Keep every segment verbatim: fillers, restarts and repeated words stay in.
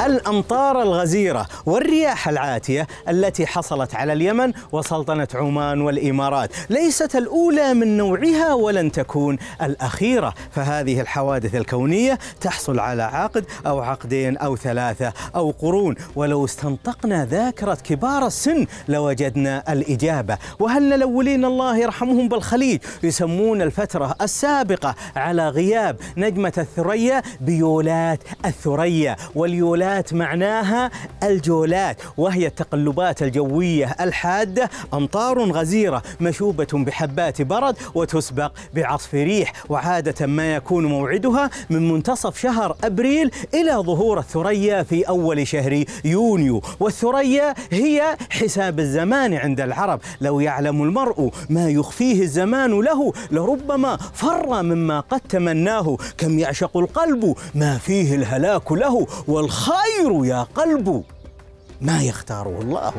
الأمطار الغزيرة والرياح العاتية التي حصلت على اليمن وسلطنة عمان والإمارات ليست الأولى من نوعها ولن تكون الأخيرة، فهذه الحوادث الكونية تحصل على عقد أو عقدين أو ثلاثة أو قرون، ولو استنطقنا ذاكرة كبار السن لوجدنا الإجابة. وهل الأولين الله يرحمهم بالخليج يسمون الفترة السابقة على غياب نجمة الثريا بيولات الثريا، واليولات معناها الجولات، وهي التقلبات الجوية الحادة، أمطار غزيرة مشوبة بحبات برد وتسبق بعصف ريح، وعادة ما يكون موعدها من منتصف شهر أبريل إلى ظهور الثريا في أول شهر يونيو. والثريا هي حساب الزمان عند العرب، لو يعلم المرء ما يخفيه الزمان له لربما فر مما قد تمناه، كم يعشق القلب ما فيه الهلاك له، والخير يا قلب ما يختاره الله.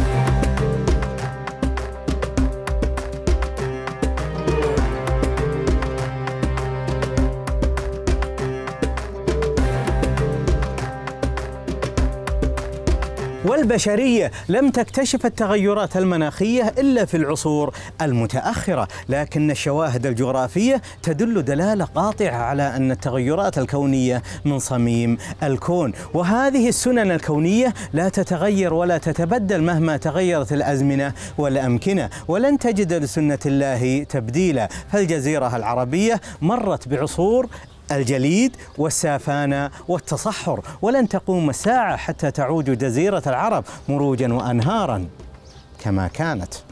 والبشرية لم تكتشف التغيرات المناخية إلا في العصور المتأخرة، لكن الشواهد الجغرافية تدل دلالة قاطعة على أن التغيرات الكونية من صميم الكون، وهذه السنن الكونية لا تتغير ولا تتبدل مهما تغيرت الأزمنة والأمكنة، ولن تجد لسنة الله تبديلا. فالجزيرة العربية مرت بعصور الجليد والسافانة والتصحر، ولن تقوم الساعة حتى تعود جزيرة العرب مروجا وأنهارا كما كانت.